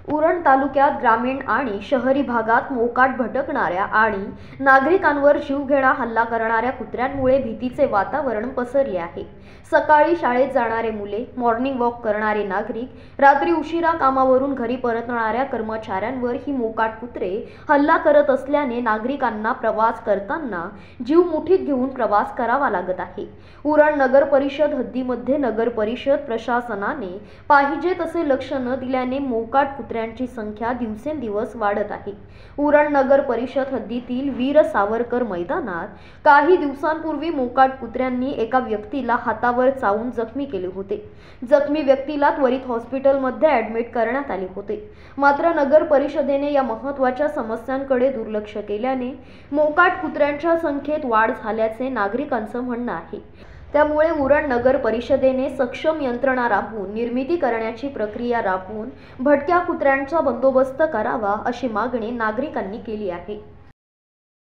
उरण तालुक्यात ग्रामीण आणि शहरी भागात मोकाट भटकणाऱ्या आणि नागरिकांवर जीवघेणा हल्ला करणाऱ्या कुत्र्यांमुळे भीतीचे वातावरण पसरले आहे। सकाळी शाळेत जाणारे मुले, मॉर्निंग वॉक करणारे नागरिक, रात्री उशिरा कामावरून घरी परतणाऱ्या कर्मचाऱ्यांवर ही मोकाट कुत्रे हल्ला करत असल्याने नागरिकांना प्रवास करताना जीव मुठीत घेऊन प्रवास करावा लागत आहे। उरण नगर परिषद हद्दीमध्ये नगर परिषद प्रशासनाने पाहिजे तसे लक्ष न दिल्याने मोकाट कुत्र्यांची संख्या दिवसेंदिवस वाढत आहे। उरण नगर परिषद हद्दीतील वीर सावरकर मैदानात काही दिवसांपूर्वी मोकाट कुत्र्यांनी एका व्यक्तीला हातावर चावून जखमी केले होते। जखमी व्यक्तीला त्वरित हॉस्पिटलमध्ये ॲडमिट करण्यात आले होते। मात्र नगर परिषदेने या महत्त्वाच्या समस्यांकडे दुर्लक्ष केल्याने मोकाट कुत्र्यांच्या संख्येत वाढ झाल्याचे नागरिकांचं म्हणणं आहे। त्यामुळे उरण नगर परिषदेने सक्षम यंत्रणा राबवून निर्मिती करण्याची प्रक्रिया राबवून भटक्या कुत्र्यांचा बंदोबस्त करावा अशी मागणी नागरिकांनी केली आहे।